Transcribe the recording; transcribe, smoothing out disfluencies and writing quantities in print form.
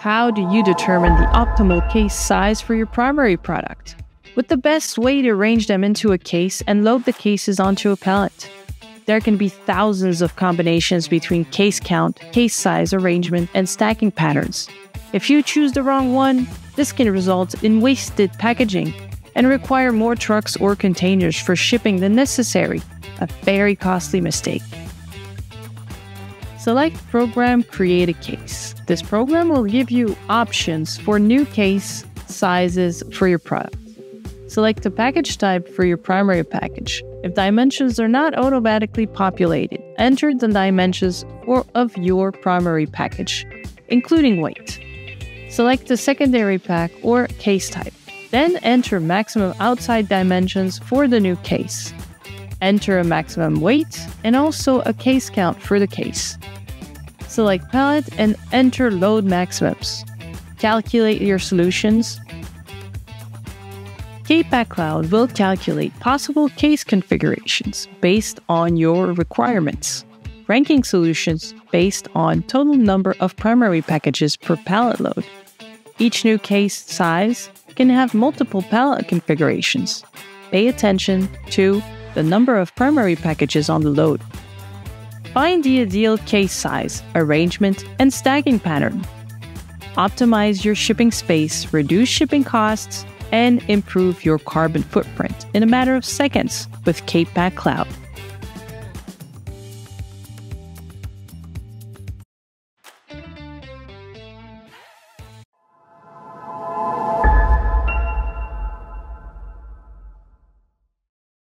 How do you determine the optimal case size for your primary product? With the best way to arrange them into a case and load the cases onto a pallet. There can be thousands of combinations between case count, case size, arrangement, and stacking patterns. If you choose the wrong one, this can result in wasted packaging and require more trucks or containers for shipping than necessary, a very costly mistake. Select Program Create a Case. This program will give you options for new case sizes for your product. Select a package type for your primary package. If dimensions are not automatically populated, enter the dimensions of your primary package, including weight. Select the secondary pack or case type. Then enter maximum outside dimensions for the new case. Enter a maximum weight and also a case count for the case. Select pallet and enter load maximums. Calculate your solutions. K-Pack Cloud will calculate possible case configurations based on your requirements, ranking solutions based on total number of primary packages per pallet load. Each new case size can have multiple pallet configurations. Pay attention to the number of primary packages on the load. Find the ideal case size, arrangement, and stacking pattern. Optimize your shipping space, reduce shipping costs, and improve your carbon footprint in a matter of seconds with K-Pack Cloud.